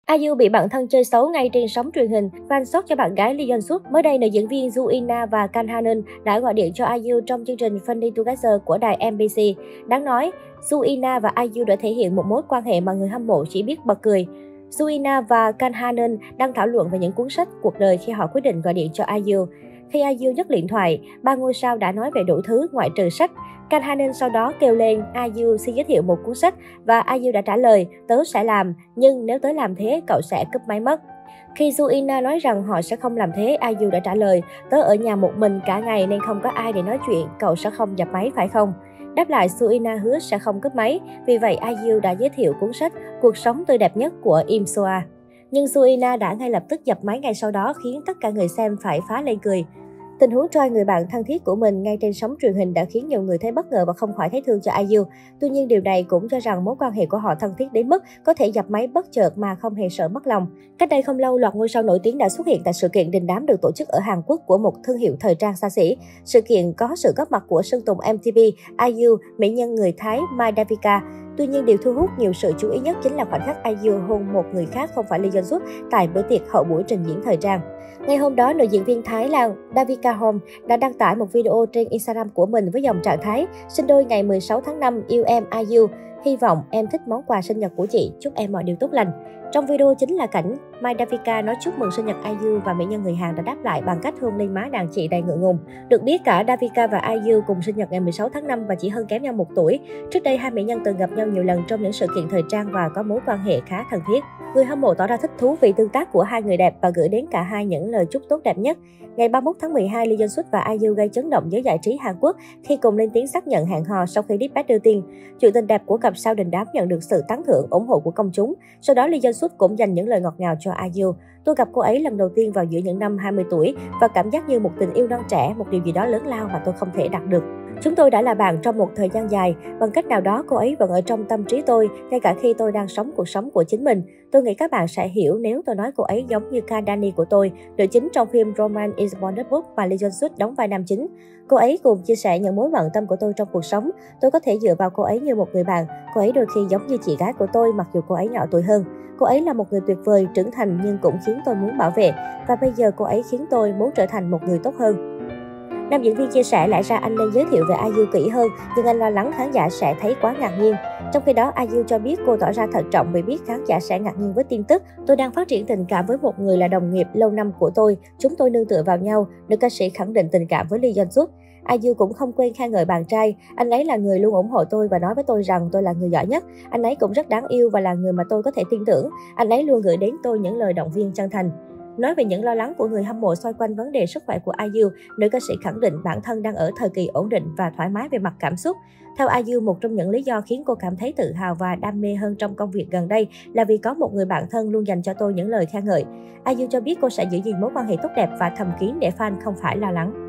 IU bị bạn thân chơi xấu ngay trên sóng truyền hình, fan sốc cho bạn gái Lee Yeon Suk. Mới đây, nữ diễn viên Joo In-na và Kang Ha-neul đã gọi điện cho IU trong chương trình Funny Together của đài MBC. Đáng nói, Joo In-na và IU đã thể hiện một mối quan hệ mà người hâm mộ chỉ biết bật cười. Joo In-na và Kang Ha-neul đang thảo luận về những cuốn sách cuộc đời khi họ quyết định gọi điện cho IU. Khi IU nhấc điện thoại, ba ngôi sao đã nói về đủ thứ ngoại trừ sách. Kang Ha-neul sau đó kêu lên IU xin giới thiệu một cuốn sách và IU đã trả lời, tớ sẽ làm, nhưng nếu tớ làm thế, cậu sẽ cúp máy mất. Khi Joo In-na nói rằng họ sẽ không làm thế, IU đã trả lời, tớ ở nhà một mình cả ngày nên không có ai để nói chuyện, cậu sẽ không dập máy phải không? Đáp lại, Joo In-na hứa sẽ không cúp máy, vì vậy IU đã giới thiệu cuốn sách Cuộc sống tươi đẹp nhất của Im Soa. Nhưng Joo In-na đã ngay lập tức dập máy ngay sau đó khiến tất cả người xem phải phá lên cười. Tình huống troi người bạn thân thiết của mình ngay trên sóng truyền hình đã khiến nhiều người thấy bất ngờ và không khỏi thấy thương cho IU. Tuy nhiên điều này cũng cho rằng mối quan hệ của họ thân thiết đến mức có thể dập máy bất chợt mà không hề sợ mất lòng. Cách đây không lâu, loạt ngôi sao nổi tiếng đã xuất hiện tại sự kiện đình đám được tổ chức ở Hàn Quốc của một thương hiệu thời trang xa xỉ. Sự kiện có sự góp mặt của Sơn Tùng MTV, IU, mỹ nhân người Thái Mai Davika. Tuy nhiên, điều thu hút nhiều sự chú ý nhất chính là khoảnh khắc IU hôn một người khác không phải Lee Yeon Suk tại bữa tiệc hậu buổi trình diễn thời trang. Ngày hôm đó, nữ diễn viên Thái Lan Davika Home đã đăng tải một video trên Instagram của mình với dòng trạng thái sinh đôi ngày 16 tháng 5, yêu em IU. Hy vọng em thích món quà sinh nhật của chị, chúc em mọi điều tốt lành. Trong video chính là cảnh Mai Davika nói chúc mừng sinh nhật IU và mỹ nhân người Hàn đã đáp lại bằng cách hôn lên má đàn chị đầy ngượng ngùng. Được biết cả Davika và IU cùng sinh nhật ngày 16 tháng 5 và chỉ hơn kém nhau 1 tuổi. Trước đây, hai mỹ nhân từng gặp nhau nhiều lần trong những sự kiện thời trang và có mối quan hệ khá thân thiết. Người hâm mộ tỏ ra thích thú vì tương tác của hai người đẹp và gửi đến cả hai những lời chúc tốt đẹp nhất. Ngày 31 tháng 12, Lee Yeon Suk và IU gây chấn động giới giải trí Hàn Quốc khi cùng lên tiếng xác nhận hẹn hò sau khi Dispatch đưa tin. Chuyện tình đẹp của cặp sao đình đám nhận được sự tán thưởng, ủng hộ của công chúng. Sau đó, Lee Yeon Suk cũng dành những lời ngọt ngào cho IU. Tôi gặp cô ấy lần đầu tiên vào giữa những năm 20 tuổi và cảm giác như một tình yêu non trẻ, một điều gì đó lớn lao mà tôi không thể đạt được. Chúng tôi đã là bạn trong một thời gian dài, bằng cách nào đó cô ấy vẫn ở trong tâm trí tôi, ngay cả khi tôi đang sống cuộc sống của chính mình. Tôi nghĩ các bạn sẽ hiểu nếu tôi nói cô ấy giống như Kandani của tôi, nữ chính trong phim Romance is Wonderbook mà Lee Yeon Suk đóng vai nam chính. Cô ấy cùng chia sẻ những mối bận tâm của tôi trong cuộc sống. Tôi có thể dựa vào cô ấy như một người bạn. Cô ấy đôi khi giống như chị gái của tôi mặc dù cô ấy nhỏ tuổi hơn. Cô ấy là một người tuyệt vời, trưởng thành nhưng cũng khiến tôi muốn bảo vệ. Và bây giờ cô ấy khiến tôi muốn trở thành một người tốt hơn. Nam diễn viên chia sẻ lẽ ra anh nên giới thiệu về IU kỹ hơn, nhưng anh lo lắng khán giả sẽ thấy quá ngạc nhiên. Trong khi đó, IU cho biết cô tỏ ra thận trọng vì biết khán giả sẽ ngạc nhiên với tin tức. Tôi đang phát triển tình cảm với một người là đồng nghiệp lâu năm của tôi. Chúng tôi nương tựa vào nhau, nữ ca sĩ khẳng định tình cảm với Lee Yeon Suk. IU cũng không quên khen ngợi bạn trai. Anh ấy là người luôn ủng hộ tôi và nói với tôi rằng tôi là người giỏi nhất. Anh ấy cũng rất đáng yêu và là người mà tôi có thể tin tưởng. Anh ấy luôn gửi đến tôi những lời động viên chân thành. Nói về những lo lắng của người hâm mộ xoay quanh vấn đề sức khỏe của IU, nữ ca sĩ khẳng định bản thân đang ở thời kỳ ổn định và thoải mái về mặt cảm xúc. Theo IU, một trong những lý do khiến cô cảm thấy tự hào và đam mê hơn trong công việc gần đây là vì có một người bạn thân luôn dành cho tôi những lời khen ngợi. IU cho biết cô sẽ giữ gìn mối quan hệ tốt đẹp và thầm kín để fan không phải lo lắng.